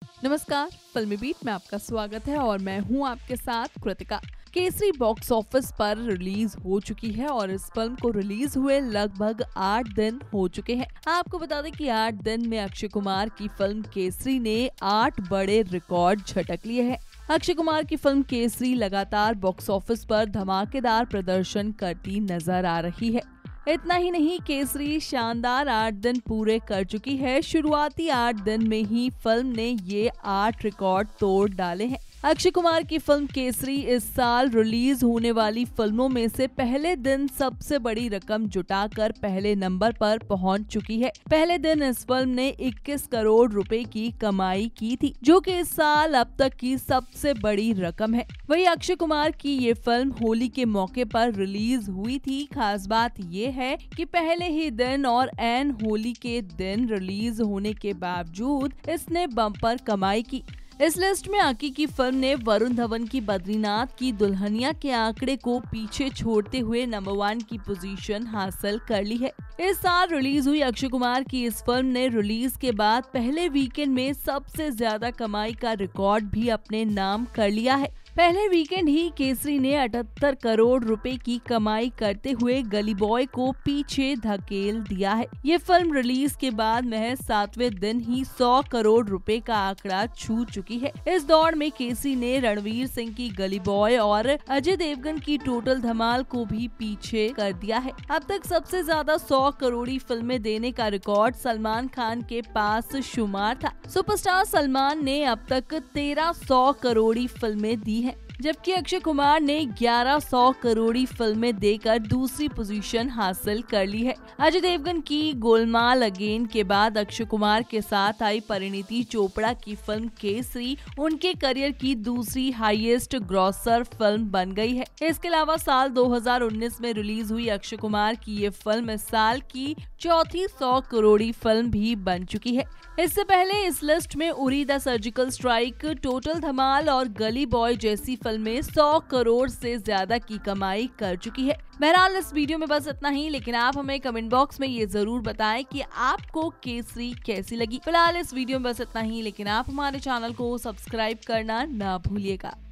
नमस्कार, फिल्मी बीट में आपका स्वागत है और मैं हूं आपके साथ कृतिका। केसरी बॉक्स ऑफिस पर रिलीज हो चुकी है और इस फिल्म को रिलीज हुए लगभग 8 दिन हो चुके हैं। आपको बता दें कि 8 दिन में अक्षय कुमार की फिल्म केसरी ने 8 बड़े रिकॉर्ड झटक लिए हैं। अक्षय कुमार की फिल्म केसरी लगातार बॉक्स ऑफिस पर धमाकेदार प्रदर्शन करती नजर आ रही है। इतना ही नहीं, केसरी शानदार 8 दिन पूरे कर चुकी है। शुरुआती 8 दिन में ही फिल्म ने ये 8 रिकॉर्ड तोड़ डाले हैं। अक्षय कुमार की फिल्म केसरी इस साल रिलीज होने वाली फिल्मों में से पहले दिन सबसे बड़ी रकम जुटाकर पहले नंबर पर पहुंच चुकी है। पहले दिन इस फिल्म ने 21 करोड़ रुपए की कमाई की थी, जो कि इस साल अब तक की सबसे बड़ी रकम है। वहीं अक्षय कुमार की ये फिल्म होली के मौके पर रिलीज हुई थी। खास बात ये है कि पहले ही दिन और ऐन होली के दिन रिलीज होने के बावजूद इसने बम्पर कमाई की। इस लिस्ट में आकी की फिल्म ने वरुण धवन की बद्रीनाथ की दुल्हनिया के आंकड़े को पीछे छोड़ते हुए नंबर 1 की पोजीशन हासिल कर ली है। इस साल रिलीज हुई अक्षय कुमार की इस फिल्म ने रिलीज के बाद पहले वीकेंड में सबसे ज्यादा कमाई का रिकॉर्ड भी अपने नाम कर लिया है। पहले वीकेंड ही केसरी ने 78 करोड़ रुपए की कमाई करते हुए गली बॉय को पीछे धकेल दिया है। ये फिल्म रिलीज के बाद महज 7वें दिन ही 100 करोड़ रुपए का आंकड़ा छू चुकी है। इस दौड़ में केसरी ने रणवीर सिंह की गली बॉय और अजय देवगन की टोटल धमाल को भी पीछे कर दिया है। अब तक सबसे ज्यादा 100 करोड़ी फिल्में देने का रिकॉर्ड सलमान खान के पास शुमार था। सुपरस्टार सलमान ने अब तक 1300 करोड़ी फिल्में दी, जबकि अक्षय कुमार ने 1100 करोड़ी फिल्में देकर दूसरी पोजीशन हासिल कर ली है। अजय देवगन की गोलमाल अगेन के बाद अक्षय कुमार के साथ आई परिणीति चोपड़ा की फिल्म केसरी उनके करियर की दूसरी हाईएस्ट ग्रॉसर फिल्म बन गई है। इसके अलावा साल 2019 में रिलीज हुई अक्षय कुमार की ये फिल्म इस साल की चौथी 100 करोड़ी फिल्म भी बन चुकी है। इससे पहले इस लिस्ट में Uri the surgical strike, total Dhamaal और गली बॉय जैसी फिल्में 100 करोड़ से ज्यादा की कमाई कर चुकी है। बहरहाल इस वीडियो में बस इतना ही, लेकिन आप हमें कमेंट बॉक्स में ये जरूर बताएं कि आपको केसरी कैसी लगी। फिलहाल इस वीडियो में बस इतना ही, लेकिन आप हमारे चैनल को सब्सक्राइब करना ना भूलिएगा।